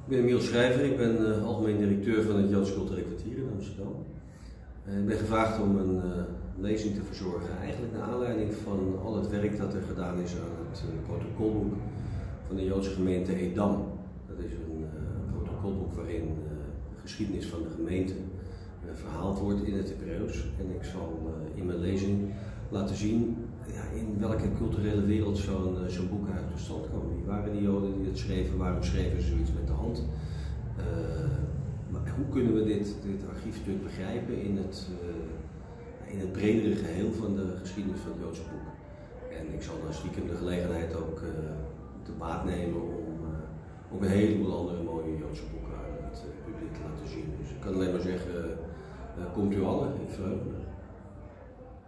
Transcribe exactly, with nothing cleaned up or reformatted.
Ik ben Emiel Schrijver, ik ben uh, algemeen directeur van het Joods Cultureel Kwartier in Amsterdam. Uh, ik ben gevraagd om een uh, lezing te verzorgen, eigenlijk naar aanleiding van al het werk dat er gedaan is aan het uh, protocolboek van de Joodse gemeente Edam. Dat is een uh, protocolboek waarin uh, de geschiedenis van de gemeente uh, verhaald wordt in het Hebreeuws. En ik zal uh, in mijn lezing laten zien ja, in welke culturele wereld zo'n uh, zo'n boek uit tot stand kwam. Wie waren die Joden die het schreven? Waarom schreven ze zoiets met de hand? Uh, maar hoe kunnen we dit, dit archiefstuk begrijpen in het, uh, in het bredere geheel van de geschiedenis van het Joodse boek? En ik zal dan stiekem de gelegenheid ook uh, te baat nemen om uh, ook een heleboel andere mooie Joodse boeken aan het uh, publiek te laten zien. Dus ik kan alleen maar zeggen, uh, komt u allen, ik verheug me.